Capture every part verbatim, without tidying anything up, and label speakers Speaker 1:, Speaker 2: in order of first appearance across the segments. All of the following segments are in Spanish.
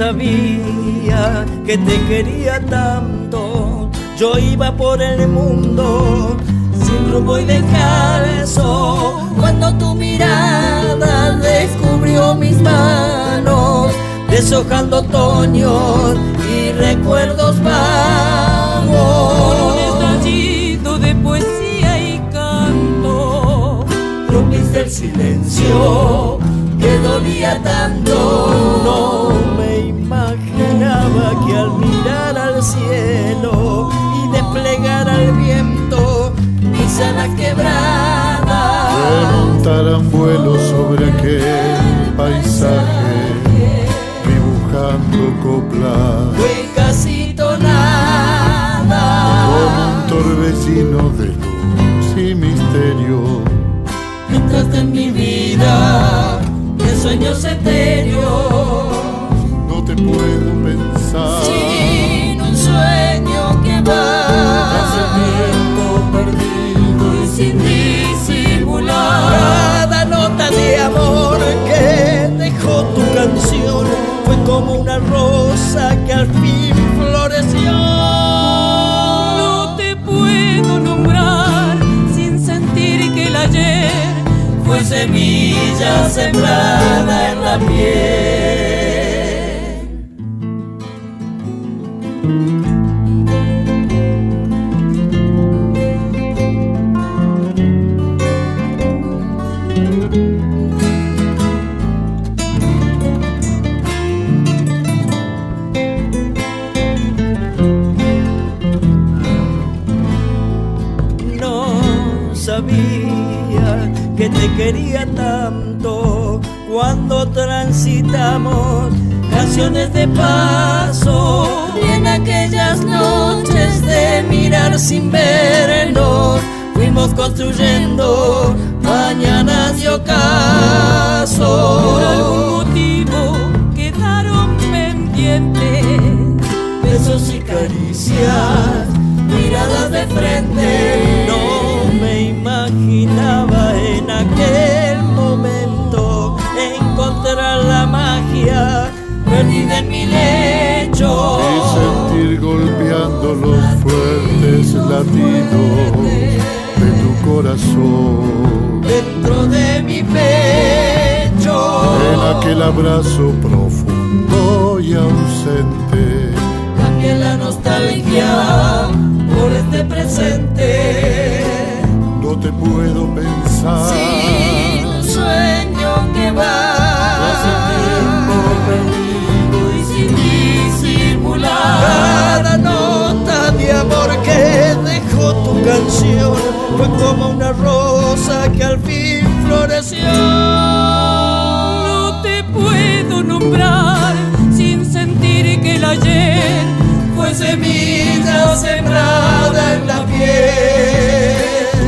Speaker 1: sabía que te quería tanto. Yo iba por el mundo sin rumbo y descalzo, cuando tu mirada descubrió mis manos, deshojando otoños y recuerdos vagos.
Speaker 2: Con un estallido de poesía y canto,
Speaker 1: rompiste el silencio que dolía tanto. No me imaginaba que al mirar al cielo y desplegar al viento mis alas quebradas,
Speaker 3: remontaran vuelo sobre aquel paisaje, dibujando coplas,
Speaker 1: fue casi tonada,
Speaker 3: como un torbellino de luz y misterio.
Speaker 1: Entraste en mi vida de sueños etéreos.
Speaker 3: No te puedo pensar
Speaker 1: sin un sueño que va,
Speaker 3: hace tiempo perdido
Speaker 1: y sin disimular. Cada nota de amor que dejó tu canción fue como una rosa que al fin floreció.
Speaker 2: no te puedo nombrar sin sentir que el ayer
Speaker 1: Fue semilla sembrada en la piel. No sabía que te quería tanto, cuando transitamos canciones de paso, y en aquellas noches de mirar sin vernos fuimos construyendo mañanas de ocaso.
Speaker 2: por algún motivo quedaron pendientes,
Speaker 1: Besos y caricias, miradas de frente. No me imaginaba en aquel momento encontrar la magia perdida en mi lecho,
Speaker 3: y sentir golpeando los fuertes latidos de tu corazón
Speaker 1: dentro de mi pecho.
Speaker 3: en aquel abrazo profundo y ausente.
Speaker 1: Cambié la nostalgia por este presente.
Speaker 3: No te puedo pensar
Speaker 1: Sin un sueño que va,
Speaker 3: hace tiempo perdido
Speaker 1: y sin disimular. Cada nota de amor que dejó tu canción fue como una rosa que al fin floreció.
Speaker 2: no te puedo nombrar sin sentir que el ayer
Speaker 1: Fue semilla sembrada en la piel.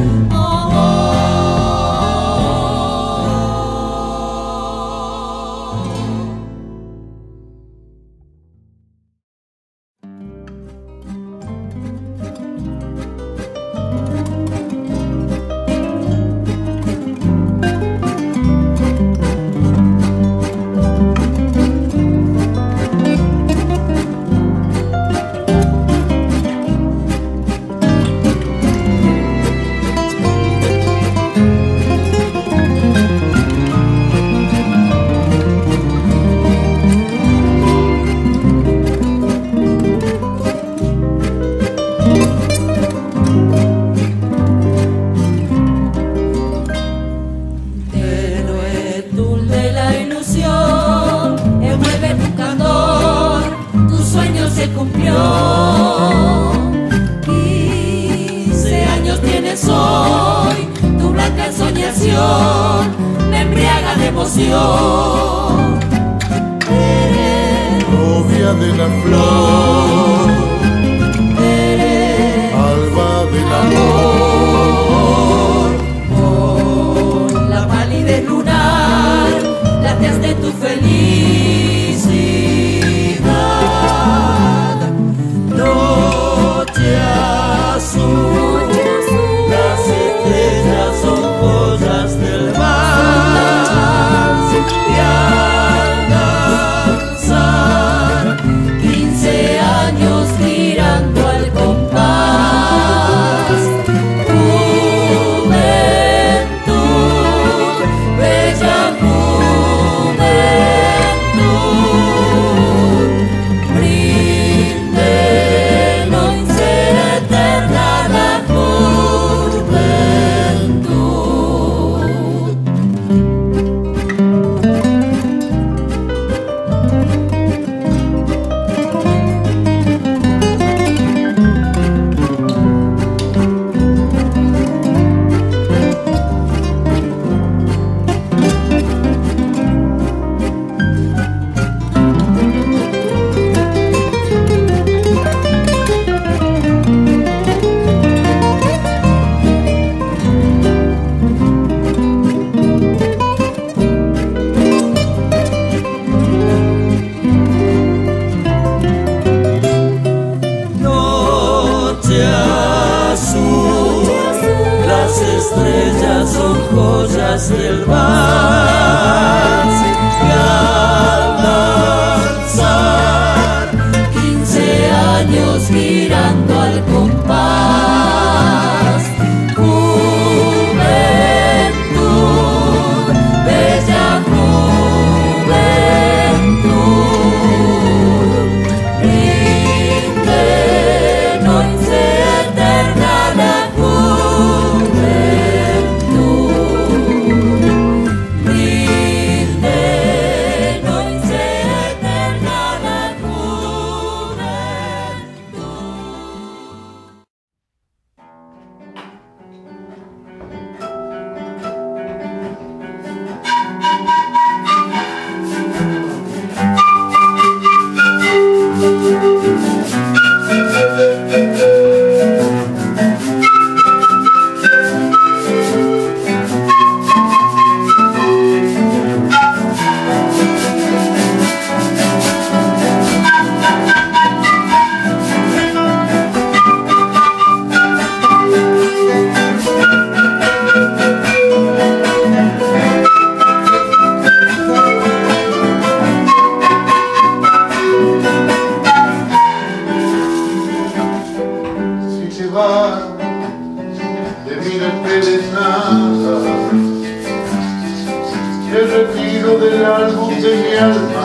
Speaker 1: Me embriaga de emoción. Eres
Speaker 3: novia de la flor,
Speaker 1: eres
Speaker 3: alba del amor.
Speaker 1: con la palidez lunar, láteas de tu felicidad. Noche azul, las estrellas son joyas del mar, y al danzar estrellas son joyas del vals, y al danzar quince años girando al compás, juventud, bella juventud, rinde, no sea eterna la juventud, rinde, no sea eterna la juventud.
Speaker 3: Si se va, de mí no esperes nada, y el retiro del álbum de mi alma